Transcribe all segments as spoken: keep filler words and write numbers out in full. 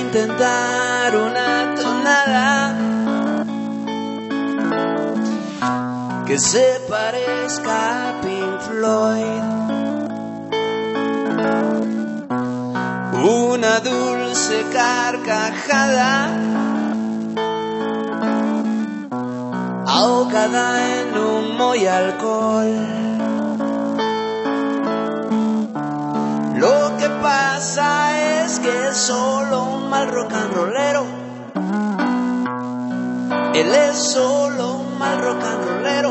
intentar una tonada que se parezca a Pink Floyd. Una dulce carcajada ahogada en humo y alcohol. Lo que pasa es que es solo un mal rock and rollero. Él es solo un mal rock and rollero.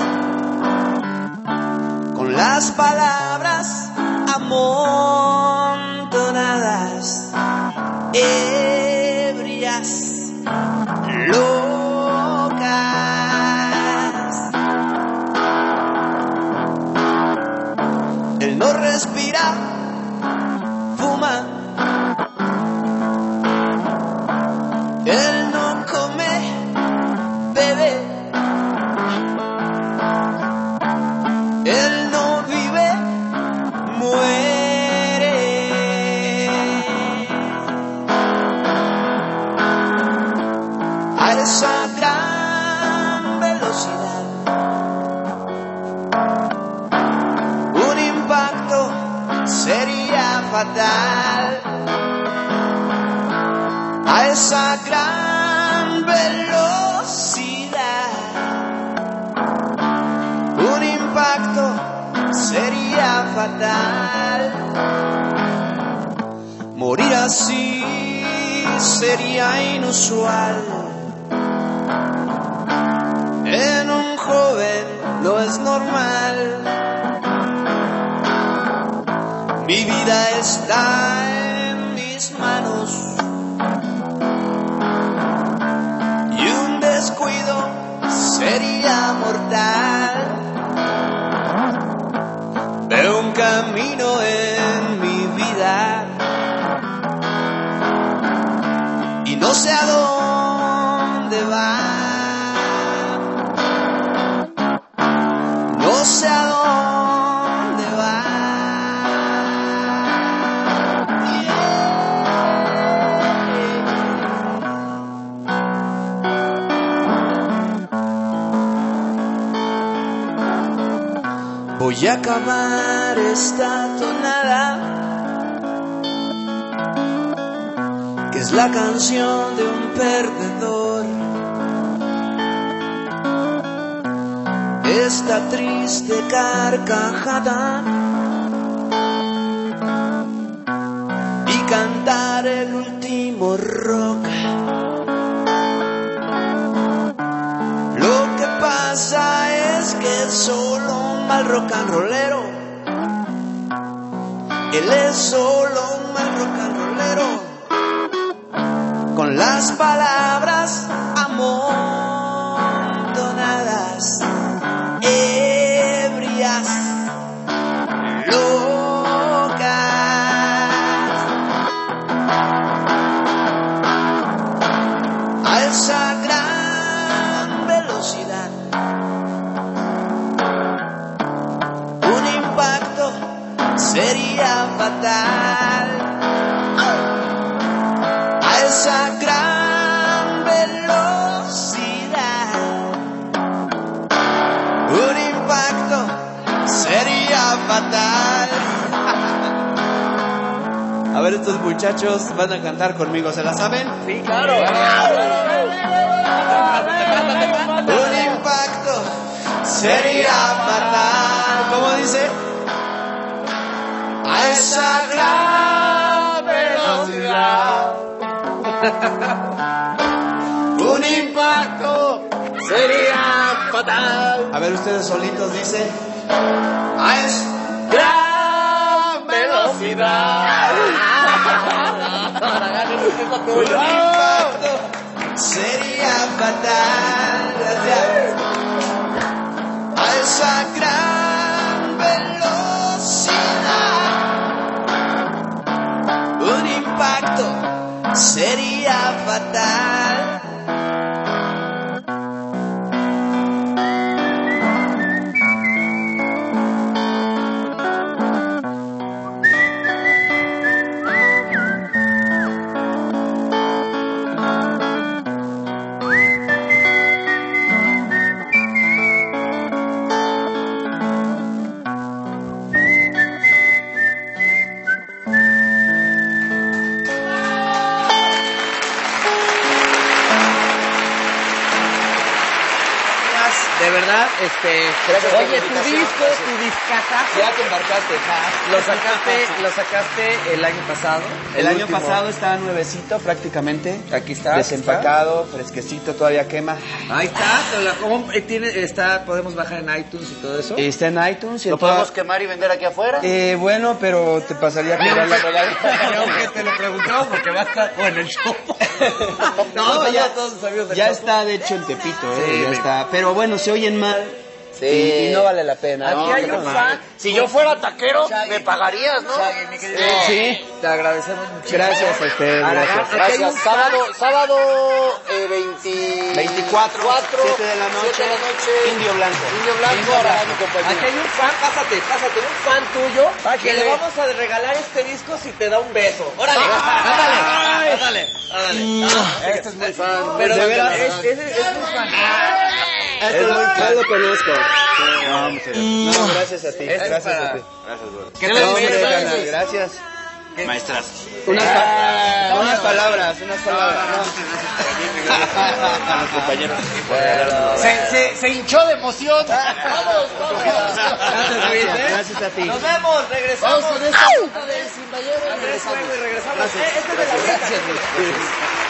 Con las palabras amontonadas, ebrias, locas. Él no respira, fuma. Él no come, bebe. Él no vive, muere. A esa gran velocidad, un impacto sería fatal. A esa gran velocidad, un impacto sería fatal. Morir así sería inusual. En un joven no es normal. Mi vida está en mis manos. Descuido sería mortal. Veo un camino en mi vida y no sé a dónde va. No sé a dónde va. Voy a acabar esta tonada, que es la canción de un perdedor. Esta triste carcajada y cantar el último rock. Lo que pasa es que es solo un mal rock and rollero. Él es solo un mal rock and rollero. Con las palabras amontonadas, ebrias, locas. A esa gran velocidad, un impacto sería fatal. A esa gran velocidad, un impacto sería fatal. A ver, estos muchachos van a cantar conmigo, ¿se la saben? Sí, claro. Un impacto sería fatal. ¿Cómo dice? A esa gran velocidad, un impacto sería fatal. A ver, ustedes solitos dicen. A esa gran velocidad, un impacto sería fatal. Gracias. A esa gran velocidad, un impacto sería fatal. de verdad, este... Gracias por la oye, tu invitación, disco, gracias. tu discatazo. Ya te embarcaste. Lo sacaste, lo sacaste el año pasado. El, El año último. pasado está nuevecito prácticamente. Aquí está. Desempacado, fresquecito, todavía quema. Ahí está, te la comp- eh, tiene, está, podemos bajar en iTunes y todo eso. Está en iTunes. Y ¿Lo en toda- podemos quemar y vender aquí afuera? Eh, bueno, pero te pasaría a cobrar la Creo que te lo preguntamos porque va a estar o en el show. No, no, ya, ya todos los amigos del ya show. está, de hecho, en Tepito, ¿eh? Sí, ya me- está. Pero bueno, se oyen mal. Sí. Y, y no vale la pena. Aquí hay un fan. Si yo fuera taquero, me pagarías, ¿no? Sí. Te agradecemos mucho. Gracias a ustedes, Aragán, gracias. aquí hay un Gracias. fan. Sábado, sábado eh, veinte... veinticuatro, siete de la noche, siete de la noche. Indio Blanco. Indio Blanco, Indio Aragán Blanco. y compañía. Aquí hay un fan, pásate, pásate, un fan tuyo que Pásale. le vamos a regalar este disco si te da un beso. ¡Órale! ¡Ándale! ¡Ándale! ¡Ándale! Este es muy fan. Pero De de veras. verdad, es, es, es muy fan. Este lo, ya lo conozco. No, muchas gracias. No, gracias a ti. Este Gracias para- a ti. Gracias, güey. ¿Qué No, le hombre, dices? carnal, gracias. Maestras. Unas, pa- unas palabras, unas palabras. A los compañeros. Se, se, se hinchó de emoción. Vamos, vamos. Gracias, Luis, ¿eh? Gracias a ti. Nos vemos, regresamos. Vamos con esta ruta de Sin Ballero y Andrés regresamos. Fuego y regresamos. Eh, este es de la Gracias, Luis.